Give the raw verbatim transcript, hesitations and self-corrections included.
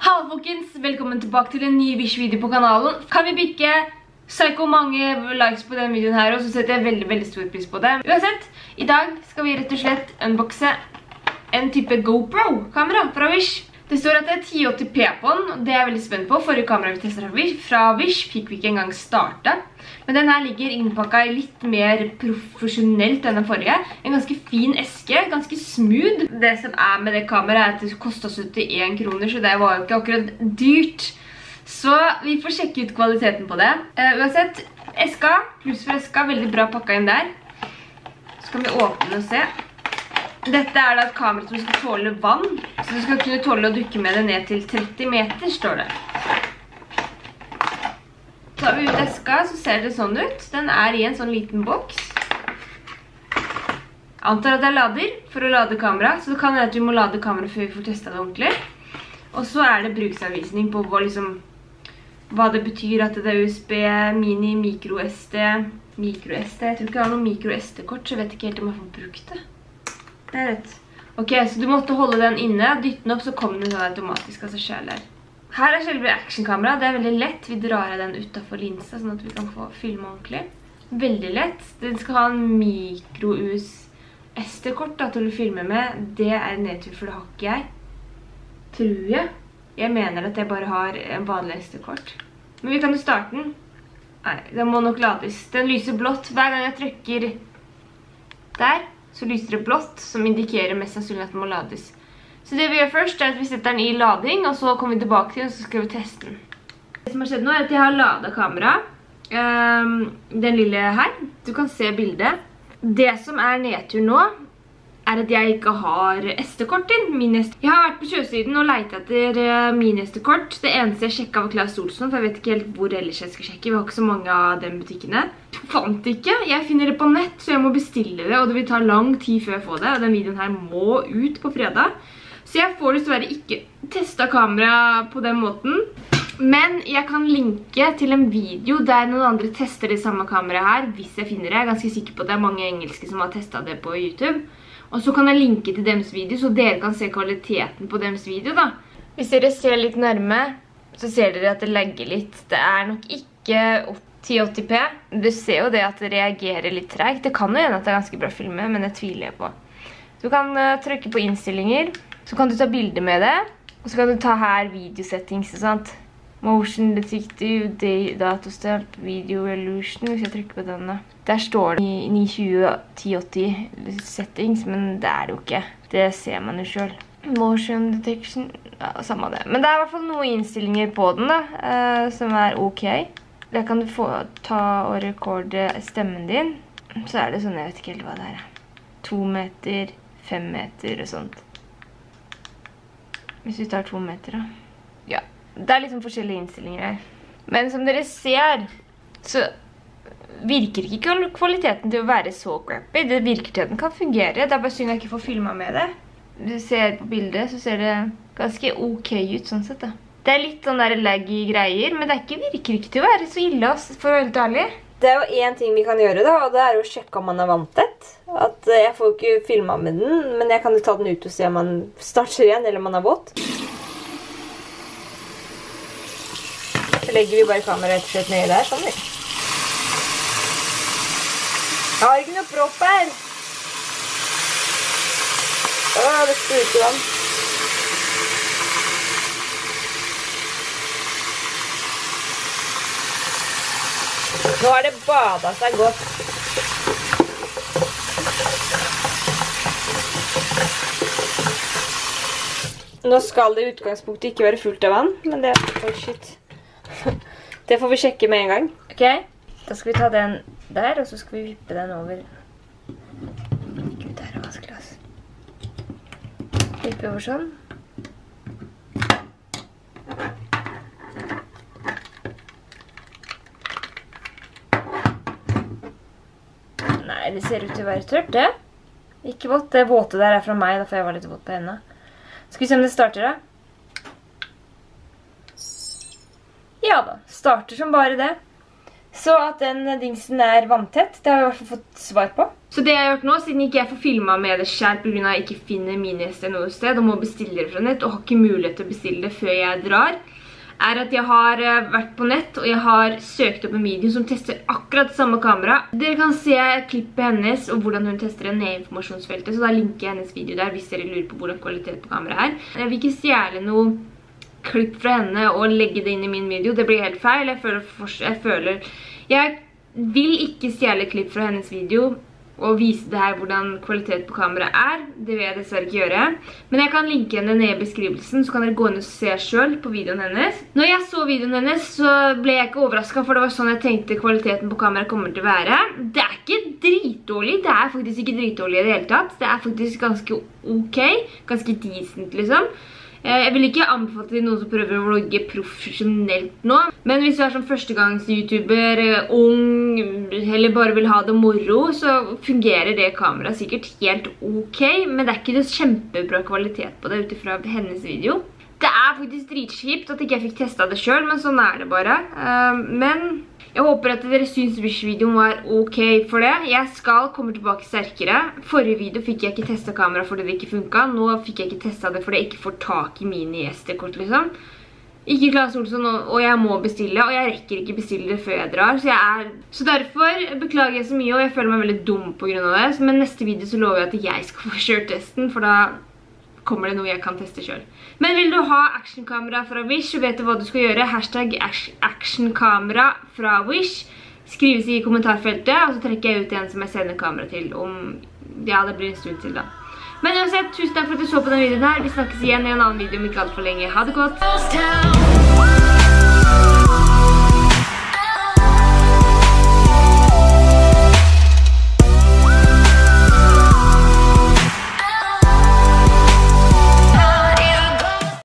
Hallo folkens, velkommen tilbake til en ny Wish-video på kanalen. Kan vi bikke psyko mange likes på denne videoen her, og så setter jeg veldig, veldig stor pris på det. Uansett, i dag skal vi rett og slett unboxe en type GoPro-kamera fra Wish. Det står at det er ti åtti p på den, og det er jeg veldig spent på. Forrige kamera vi testet fra Wish, fra Wish fikk vi ikke engang startet. Men den her ligger innpakket litt mer profesjonelt enn den forrige. En ganske fin eske, ganske smooth. Det som er med det kameraet er at det kostet syttien kroner, så det var jo ikke akkurat dyrt. Så vi får sjekke ut kvaliteten på det. Uh, uansett, eska, pluss for eska, veldig bra pakket inn der. Så kan vi åpne den og se. Dette er da et kamera som skal tåle vann, så du skal kunne tåle å dukke med det ned til tretti meter, står det. Tar vi ut eska, så ser det sånn ut. Den er i en sånn liten boks. Jeg antar at det er lader for å lade kamera, så det kan være at vi må lade kamera før vi får testet det ordentlig. Og så er det bruksanvisning på hva, liksom, hva det betyr at det er U S B, mini, micro S D, micro S D. Jeg tror ikke jeg har noen micro S D-kort, så jeg vet ikke helt om jeg får brukt det. Det er rett. Ok, så du måtte holde den inne, dytte den opp, så kommer den sånn automatisk av seg selv der. Her er selve actionkamera, det er veldig lett. Vi drar den utenfor linsa, sånn at vi kan få filme ordentlig. Veldig lett. Den skal ha en micro U S D-kort til å filme med. Det er en nedtur, for det har ikke jeg. Tror jeg. Jeg mener at jeg bare har en vanlig S D-kort. Men vi kan jo starte den. Nei, den må nok lades. Den lyser blått hver gang jeg trykker der. Så lyser det blått, som indikerer mest sannsynlig at den må lades. Så det vi gjør først er at vi setter den i lading, og så kommer vi tilbake til den, og så skal vi teste den. Det som har skjedd nå er at jeg har ladet kamera. Um, den lille her. Du kan se bildet. Det som er nedtur nå, er at jeg ikke har S D-kort inn. Min S D. Jeg har vært på kjøsiden og lett etter min S D-kort. Det eneste jeg sjekket var Claes Olsson, for jeg vet ikke helt hvor ellers jeg skal sjekke. Vi har ikke så mange av de butikkene. Jeg fant ikke. Jeg finner det på nett, så jeg må bestille det, og det vil ta lang tid før jeg får det. Og den videoen her må ut på fredag. Så jeg får dessverre ikke testet kamera på den måten. Men jeg kan linke til en video der noen andre tester det samme kameraet her, hvis jeg finner det. Jeg er ganske sikker på at det er mange engelske som har testet det på YouTube. Og så kan jeg linke til deres video, så dere kan se kvaliteten på deres video da. Hvis dere ser litt nærme, så ser dere at det legger litt. Det er nok ikke ti åtti p. Du ser jo det at det reagerer litt tregt. Det kan jo gjerne at det er ganske bra filme, men det tviler jeg på. Du kan uh, trykke på innstillinger, så kan du ta bilder med det. Og så kan du ta her videosettings, sant? Motion Detective, Datostamp, Video Resolution, hvis jeg trykker på den da. Der står det ni tjue ti åtti settings, men det er det jo ikke. Det ser man jo selv. Motion Detection, ja, samme det. Men det er i hvert fall noen innstillinger på den da, eh, som er ok. Der kan du få ta og rekorde stemmen din. Så er det sånn, jeg vet ikke helt hva det er. To meter, fem meter og sånt. Hvis vi tar to meter da. Ja. Det er liksom forskjellige innstillinger her. Men som dere ser, så virker ikke kvaliteten til å være så crappy. Det virker til at den kan fungere. Det er bare synd jeg ikke får filmet med det. Du ser på bildet, så ser det ganske ok ut sånn sett da. Det er litt sånn der laggy greier, men det ikke, virker ikke til å være så ille, for å være helt ærlig. Det er jo en ting vi kan gjøre da, og det er å sjekke om man er vanntett. At jeg får ikke filmet med den, men jeg kan jo ta den ut og se om man starter igjen, eller om man er våt. Så legger vi bare kameraet rett og slett ned der, sånn vi. Jeg har ikke noe propp her. Åh, det spruter vann. Nå har det badet seg godt. Nå skal det i utgangspunktet ikke være fullt av vann, men det... Oh, shit. Det får vi sjekke med en gang. Ok, da skal vi ta den der, og så skal vi vippe den over. Gud, der er vaskeglass. Vippe over sånn. Nei, det ser ut til å være tørt, det. Ikke vått. Det våte der er fra meg, da får jeg være litt våt på hendene. Skal vi se om det starter da. Ja da, starter som bare det. Så at den dingsen er vanntett, det har jeg i hvert fall fått svar på. Så det jeg har gjort nå, siden ikke jeg får filmet med det selv på grunn av jeg ikke finner mini-S D noe sted, og må bestille det fra nett, og har ikke mulighet til å bestille det før jeg drar, er at jeg har vært på nett, og jeg har søkt opp en video som tester akkurat samme kamera. Dere kan se klippet hennes, og hvordan hun tester det ned i informasjonsfeltet, så da linker jeg hennes video der, hvis dere lurer på hvordan kvalitet på kamera er. Jeg vil ikke stjele noe klipp fra henne og legge det inn i min video, det blir helt feil. Jeg føler, jeg føler, jeg vil ikke stjele klipp fra hennes video, og vise det her hvordan kvalitet på kamera er. Det vil jeg dessverre ikke gjøre. Men jeg kan linke henne ned i beskrivelsen, så kan dere gå inn og se selv på videoen hennes. Når jeg så videoen hennes, så ble jeg ikke overrasket, for det var sånn jeg tenkte kvaliteten på kamera kommer til å være. Det er ikke dritdårlig, det er faktisk ikke dritdårlig i det hele tatt. Det er faktisk ganske ok, ganske decent liksom. Jeg vil ikke anbefale til noen som prøver å vlogge profesjonelt nå. Men hvis du er som førstegangs-youtuber, ung, eller bare vil ha det moro, så fungerer det kameraet sikkert helt ok. Men det er ikke det kjempebra kvalitet på det utifra hennes video. Det er faktisk dritskipt at ikke jeg fikk testet det selv, men sånn er det bare. Men jeg håper at dere synes Wish-videoen var ok for det. Jeg skal komme tilbake sterkere. Forrige video fikk jeg ikke testet kamera fordi det ikke funket. Nå fikk jeg ikke testet det fordi jeg ikke får tak i mini-S D-kort liksom. Ikke Claes Olsson, og jeg må bestille, og jeg rekker ikke bestille det før jeg drar. Så, jeg er... så derfor beklager jeg så mye, og jeg føler meg veldig dum på grunn av det. Men neste video så lover jeg at jeg skal få kjørt testen, for da kommer det noe jeg kan teste selv. Men vil du ha actionkamera fra Wish, så vet du hva du skal gjøre. Hashtag actionkamera fra Wish. Skrives i kommentarfeltet, og så trekker jeg ut en som jeg sender kamera til om... Ja, det blir en stund til da. Men uansett, tusen takk for at du så på denne videoen her. Vi snakkes igjen i en annen video om ikke alt for lenge. Ha det godt!